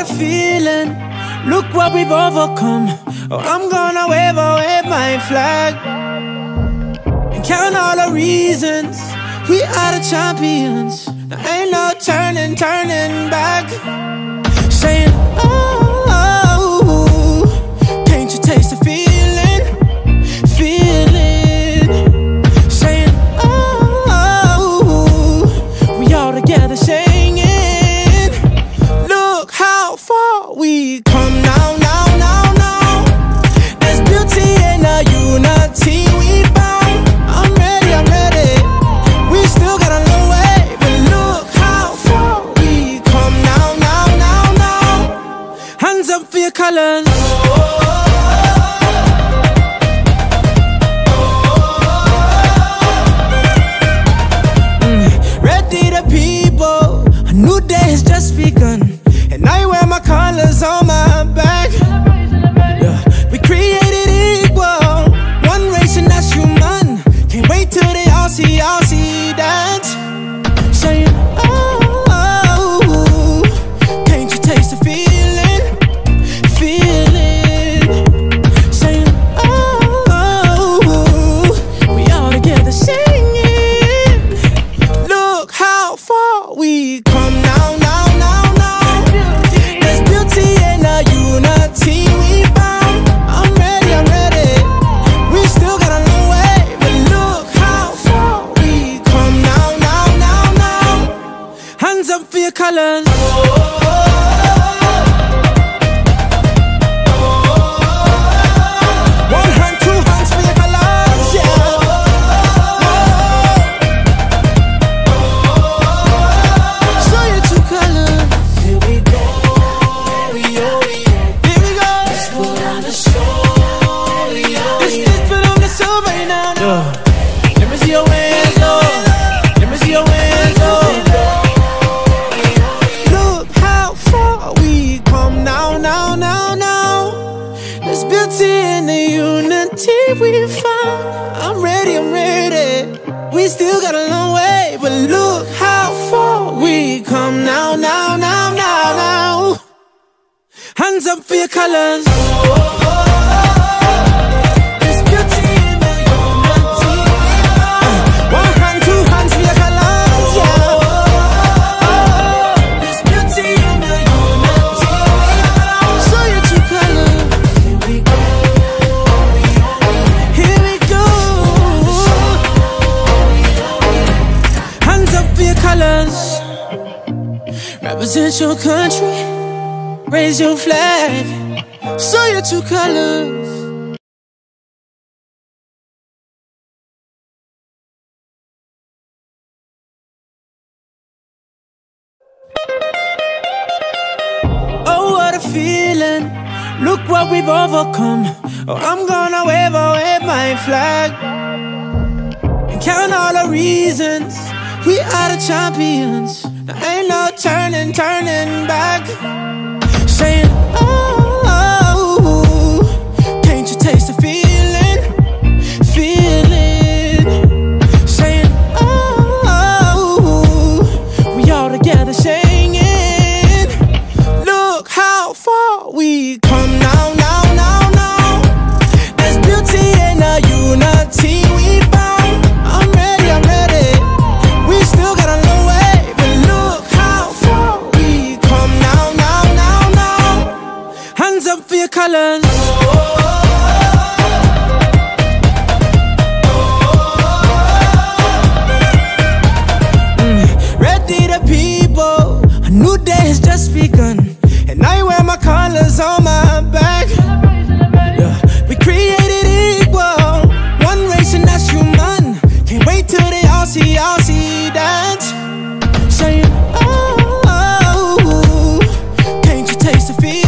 feeling. Look what we've overcome. Oh, I'm gonna wave away my flag and count all the reasons we are the champions. There ain't no turning back. Saying, oh, can't you taste the feeling? Saying, oh, we all together singing. Look how far we come now. There's beauty in the unity we found. I'm ready. We still got a long way, but look how far we come now. Hands up for your colors. Ready the people, a new day has just begun, and I wear my colors on my back. Yeah. We created equal, one race and that's human. Can't wait till they all see that. Saying, oh, can't you taste the feeling? Saying, oh, we all together singing. Look how far we come now. There's beauty in the unity we found. I'm ready. We still got a long way, but look how far we come now. Hands up for your colors. One hand, two hands for your colors, yeah. Show your true colors. Here we go. Let's put on the show. Let's put on the show right now. Let me see your hands, let me see your hands, Look how far we come now. There's beauty in the unity we found. I'm ready. We still got a long way, but look how far we come now. Hands up for your colors. There's beauty in the unity. One hand, two hands for your colors, yeah. There's beauty in the unity. Show your true colors. Here we go. Hands up for your colors. Represent your country. Raise your flag. Show your true colors. Oh, what a feeling. Look what we've overcome. Oh, I'm gonna wave away my flag and count all the reasons we are the champions. There ain't no turning back. Saying, oh, can't you taste the feeling? Saying, oh, we all together singing. Look how far we come now. There's beauty in the unity we found. I'm ready. We still got a long way, but look how far we come now. Hands up for your colors. Ready the people, a new day has just begun, and I wear my colors on my back. Yeah. We created equal, one race and that's human. Can't wait till they all see that. Saying, oh, can't you taste the feeling?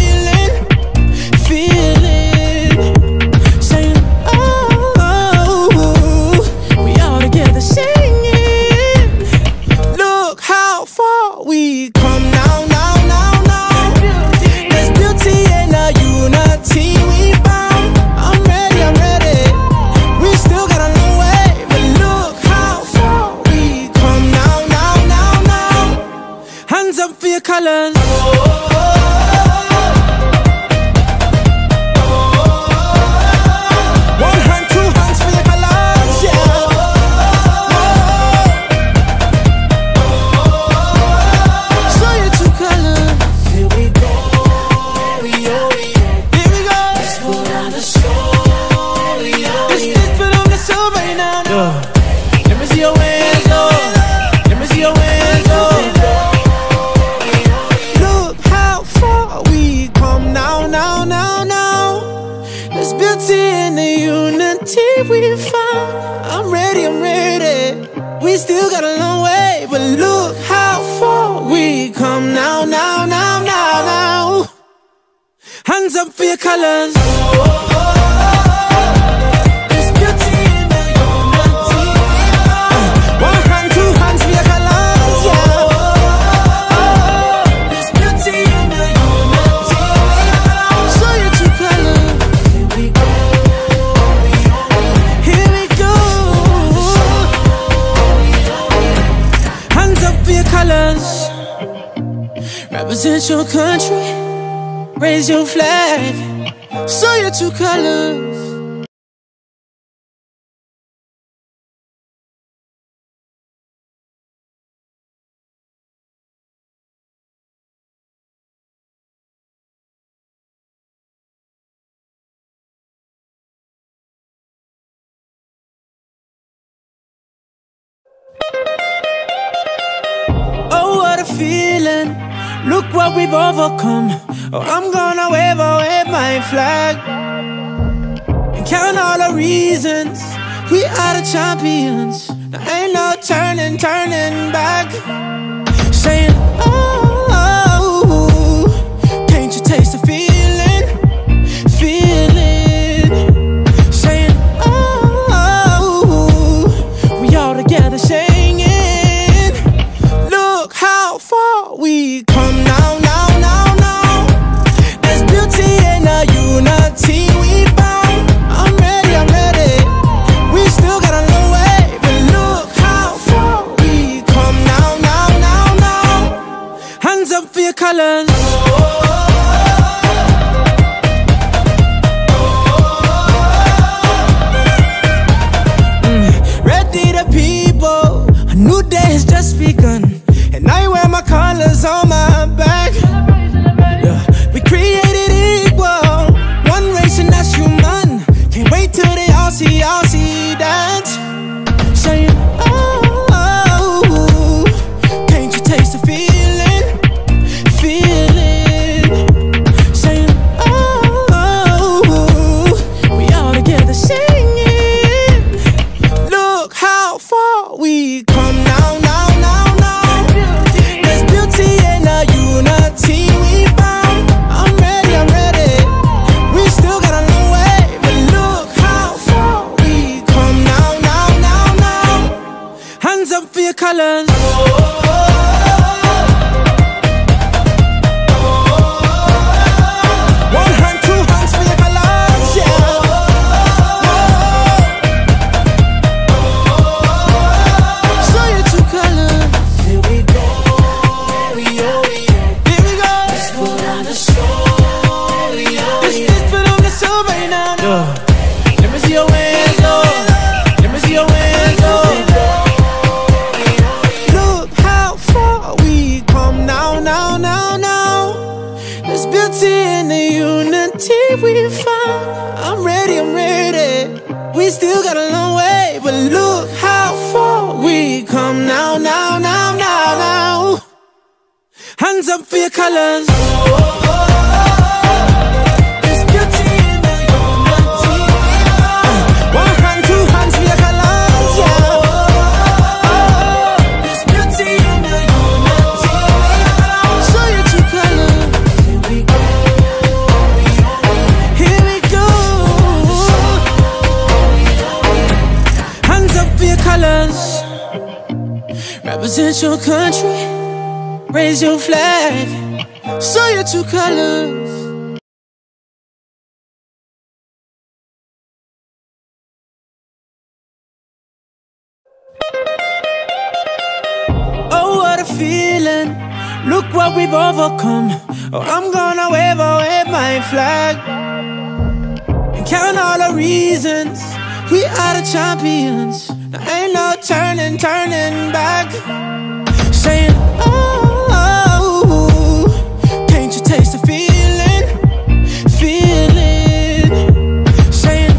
Saying, oh, we all together singing. Look how far we come now. There's beauty in the unity we found. I'm ready. We still got a long way, but look how far we come now. Hands up for your colors. colors. Represent your country, raise your flag, show your true colors. Oh, what a feeling. Look what we've overcome. Oh, I'm gonna wave my flag and count all the reasons we are the champions. There ain't no turning back. Saying, oh, can't you taste the feeling? Saying, oh, we all together singing. Look how far we come now. There's beauty in the unity we found. I'm ready. We still got a long way, but look how far we come now. Hands up for your colors. Ready the people, a new day has just begun. And I wear my colors on my back. Yeah. We created equal, one race and that's human. Can't wait till they all see that. Saying, oh, can't you taste the feeling? Saying, oh, we all together singing. Look how far we come now. For your colors. One hand, two hands for your colors, yeah. Show your true colors. Here we go, here we go. Let's put on the show, let's put on the show right now. Let me see your hands, let me see your hands, There's beauty in the unity we found. I'm ready. We still got a long way, but look how far we come now. Hands up for your colors. There's beauty in the unity. One hand, two hands for your colors, yeah. There's beauty in the unity. Show your true colors. Here we go. Hands up for your colors. Represent your country, raise your flag, show your true colors. Oh, what a feeling. Look what we've overcome. Oh, I'm gonna wave my flag and count all the reasons we are the champions. There ain't no turning back. Saying, oh, can't you taste the feeling? Saying,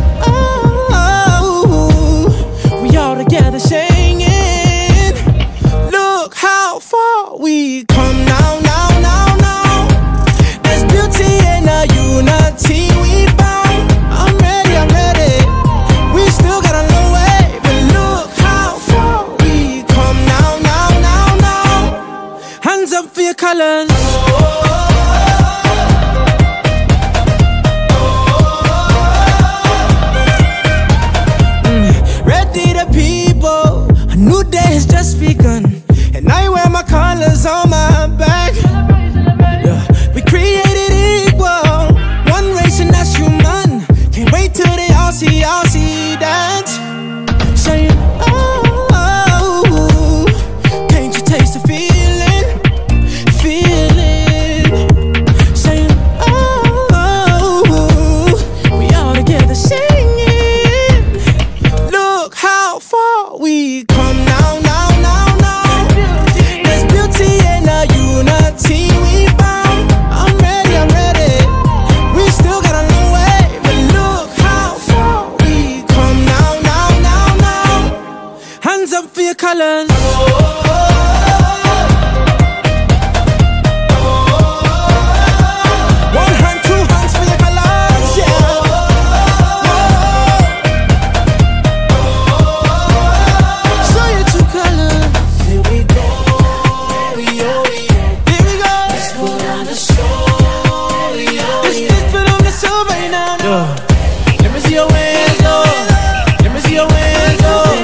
oh, we all together singing. Look how far we come now. There's beauty in the unity we found. I'm ready. We still got a long way, but look how far we come now. Hands up for your colors. has just begun, and I wear my colors on my back. Yeah, we created equal, one race and that's human. Can't wait till they all see that. Saying, oh, can't you taste the feeling? Saying, oh, we all together singing. Look how far we come now. There's beauty in the unity we found. I'm ready. We still got a long way, but look how far we come now. Hands up for your colors. One hand, two hands for your colors, yeah. Show your true colors. Here we go. Let's put on the show. Let's put on the show right now. Let me see your hands, let me see your hands,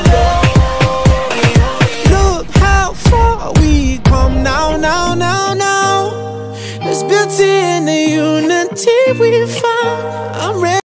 Look how far we come now. There's beauty in the unity we found. I'm ready.